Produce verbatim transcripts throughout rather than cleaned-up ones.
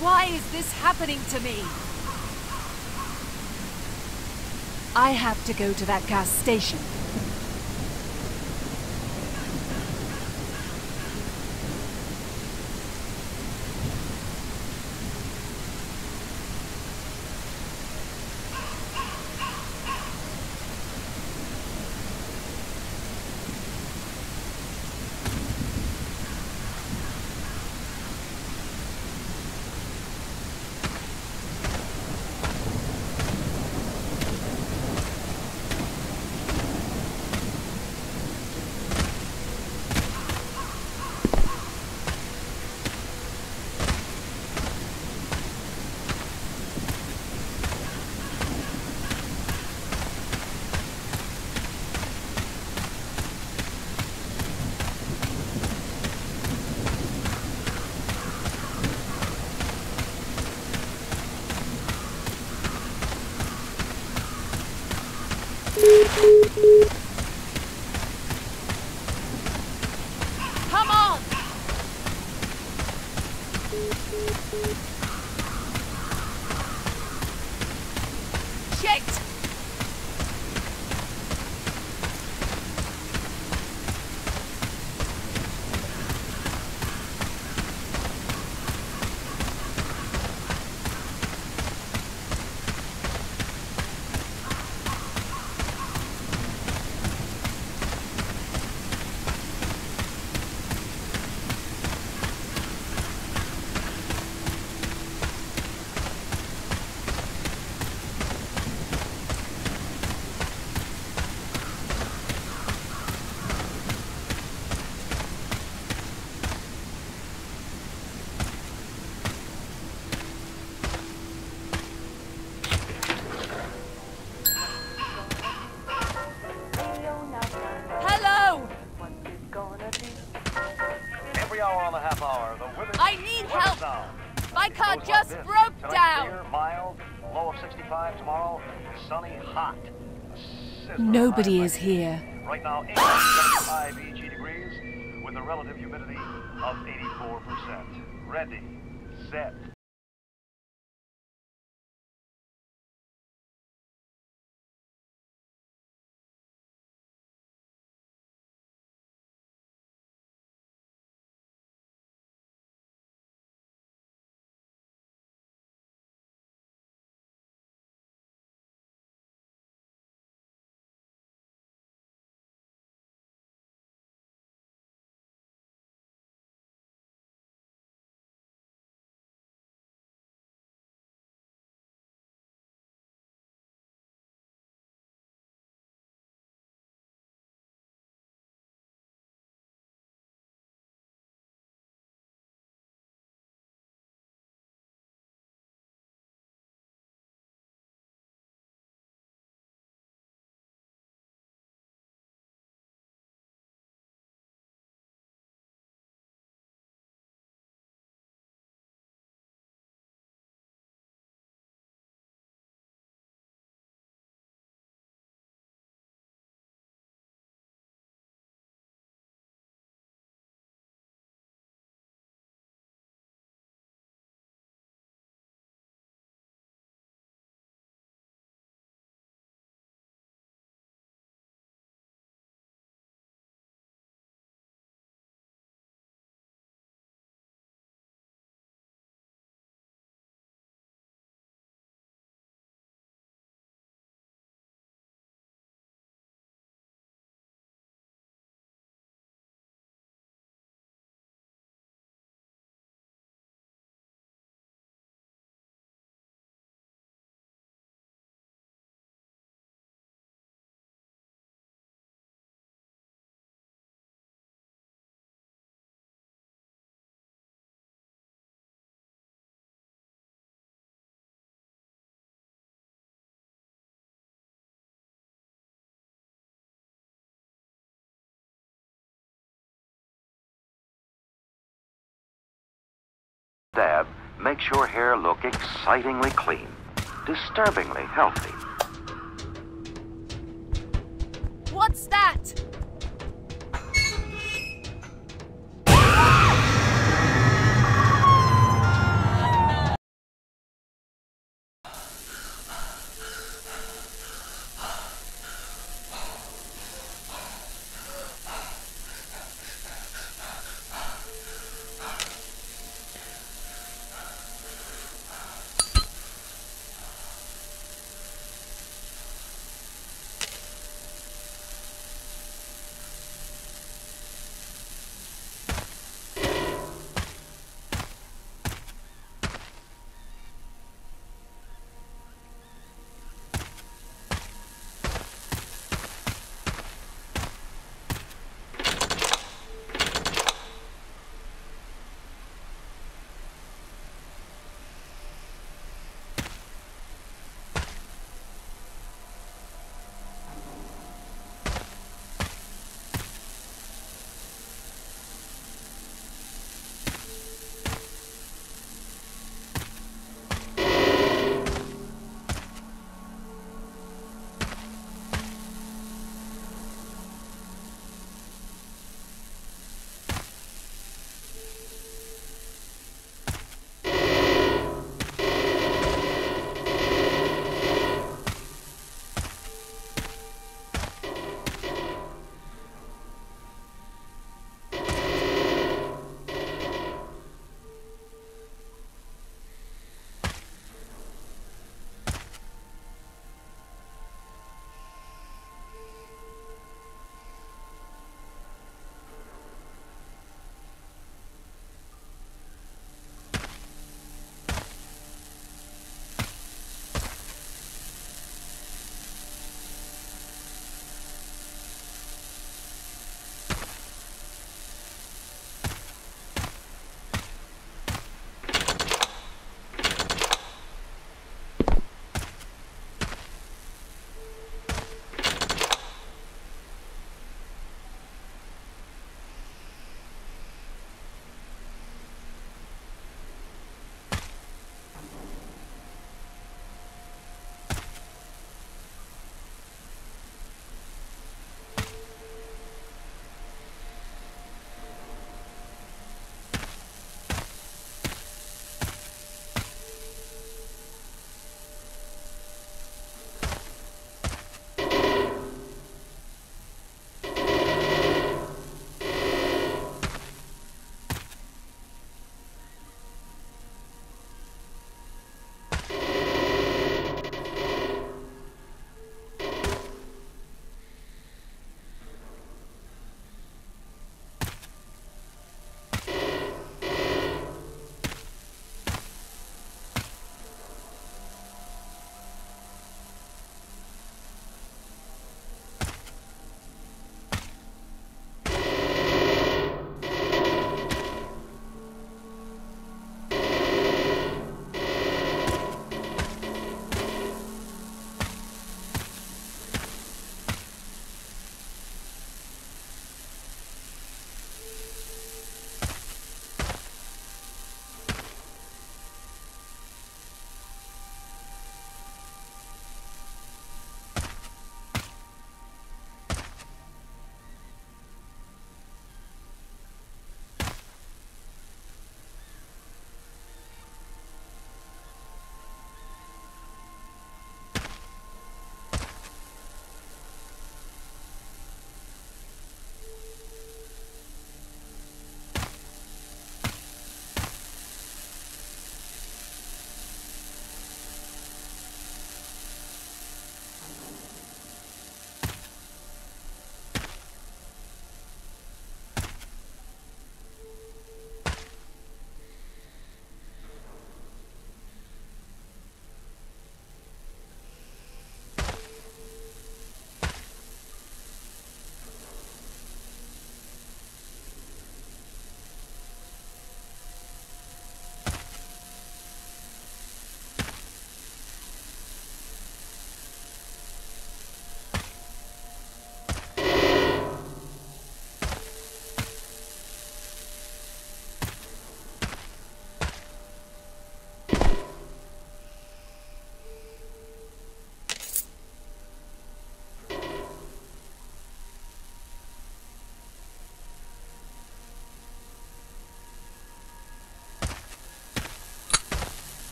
Why is this happening to me? I have to go to that gas station. Come on! Shit! Hour on the half hour. The weather, I need help. Sound. My car Goes just like this. broke Tonight, down. clear, mild, low of sixty-five tomorrow, sunny, hot. Sizzler Nobody high is here. Right now, seventy-five E G degrees with a relative humidity of eighty-four percent. Ready, set. Dab makes your hair look excitingly clean, disturbingly healthy. What's that?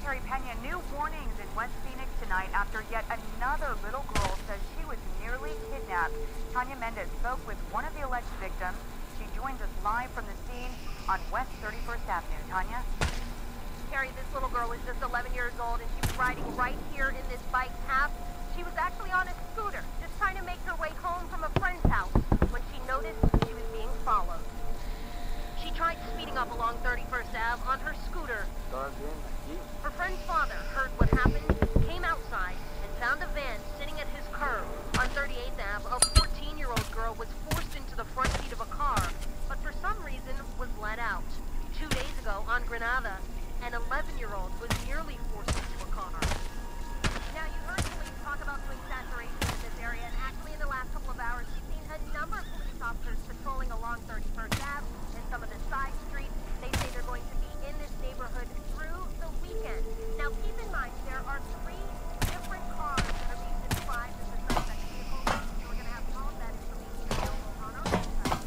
Terry Pena, new warnings in West Phoenix tonight after yet another little girl says she was nearly kidnapped. Tanya Mendez spoke with one of the alleged victims. She joins us live from the scene on West thirty-first Avenue. Tanya? Terry, this little girl is just eleven years old, and she was riding right here in this bike path. She was actually on a scooter, just trying to make her way home from a friend's house, when she noticed she was being followed. She tried speeding up along thirty-first Avenue on her scooter. Her friend's father heard what happened, came outside, and found a van sitting at his curb. On thirty-eighth Avenue, a fourteen-year-old girl was forced into the front seat of a car, but for some reason was let out. Two days ago, on Granada, an eleven-year-old was nearly forced into a car. Now, you heard police talk about doing saturation in this area, and actually in the last couple of hours, we've seen a number of police officers patrolling along thirty-first Avenue and some of the side streets. They say they're going to be in this neighborhood through the weekend. Now, keep in mind, there are three different cars that are being described as the suspect vehicles. So we're going to have all of that information available on our website.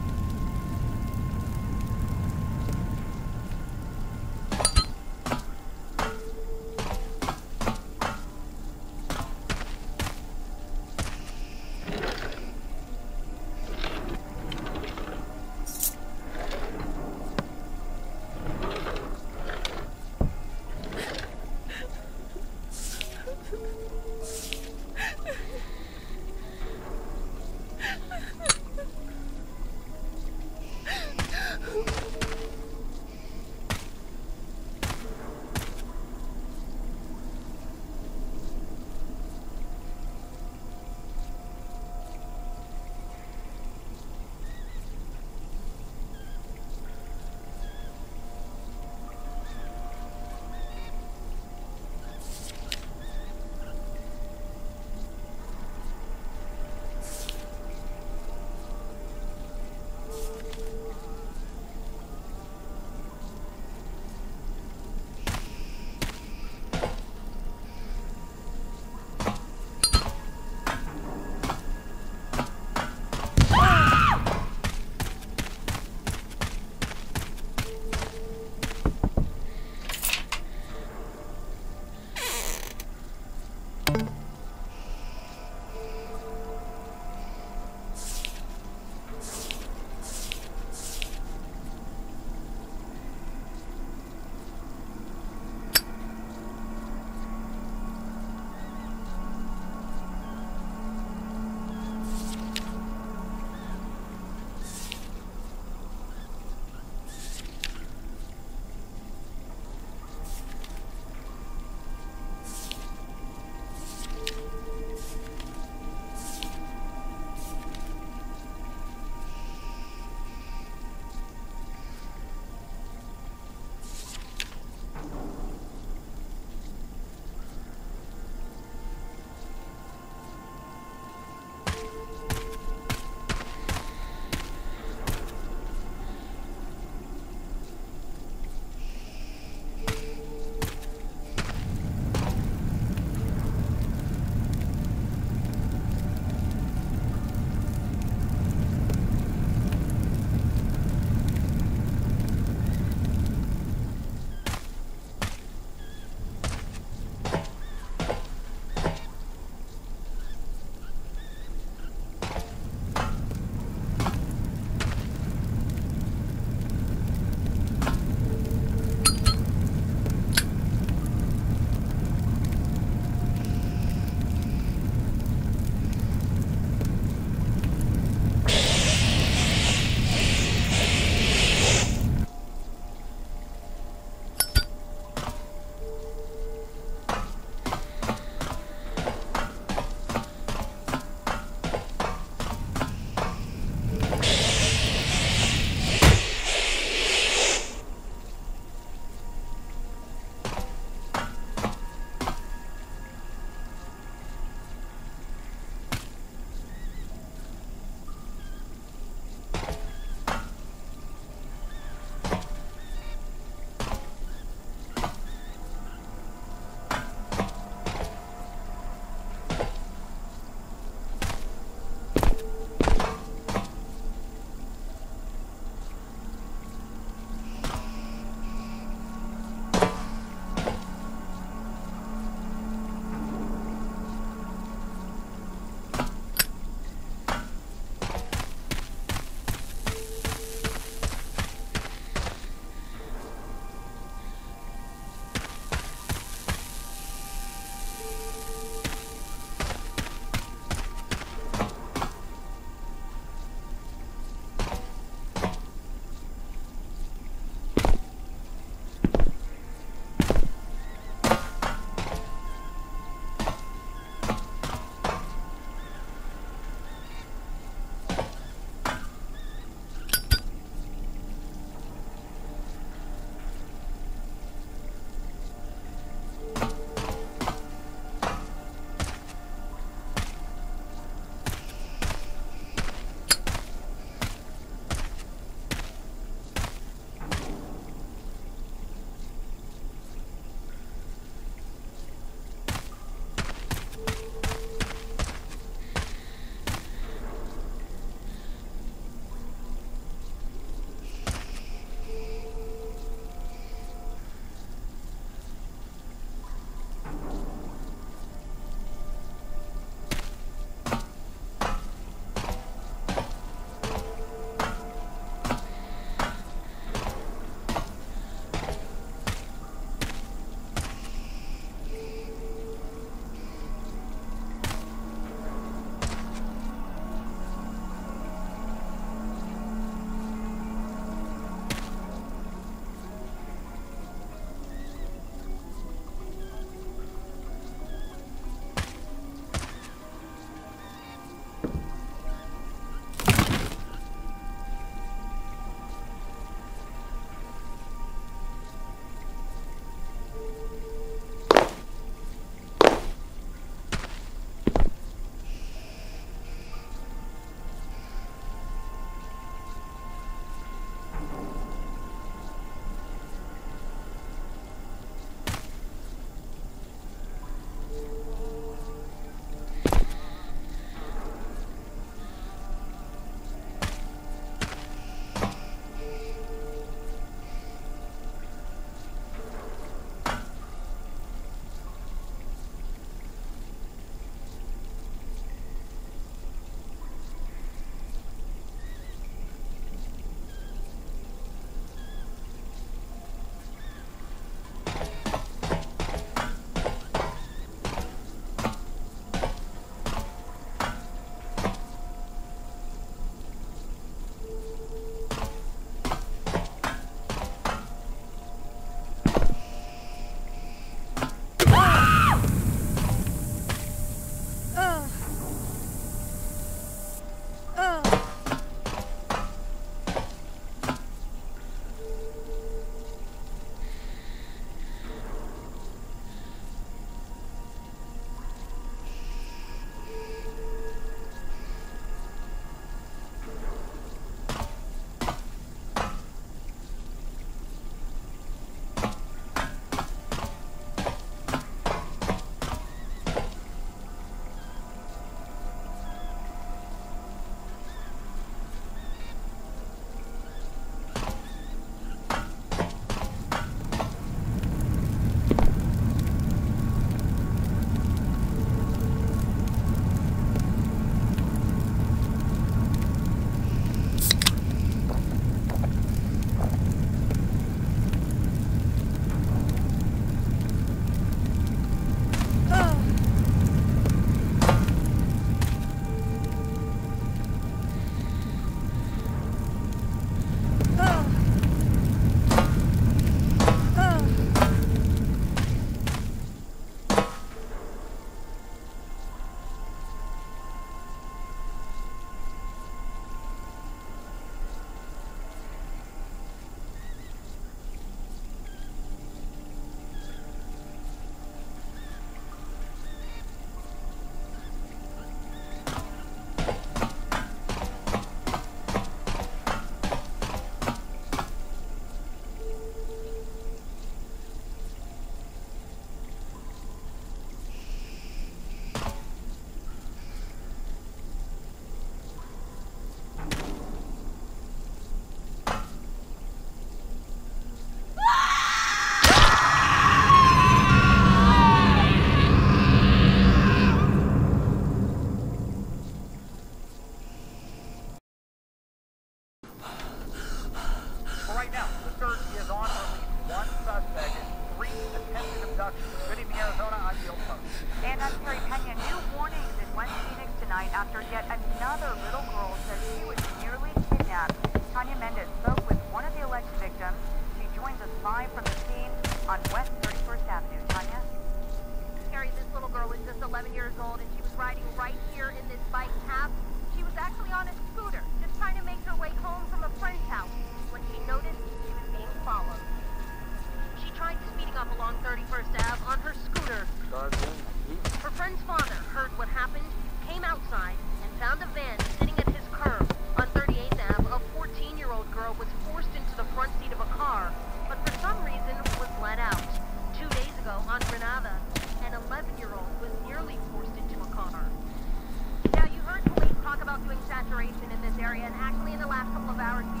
yet another little girl says she was nearly kidnapped. Tanya Mendez spoke with one of the alleged victims. She joins us live from the scene on West thirty-first Avenue. Tanya? Carrie, this little girl was just eleven years old, and she was riding right here in this bike path. She was actually on a scooter, just trying to make her way home from a friend's house, when she noticed she was being followed. She tried speeding up along thirty-first Avenue on her scooter. Her friend's father heard what happened, came outside, and found a van sitting at his curb. On thirty-eighth Avenue, a fourteen-year-old girl was forced into the front seat of a car, but for some reason was let out. Two days ago, on Granada, an eleven-year-old was nearly forced into a car. Now, you heard police talk about doing saturation in this area, and actually in the last couple of hours, we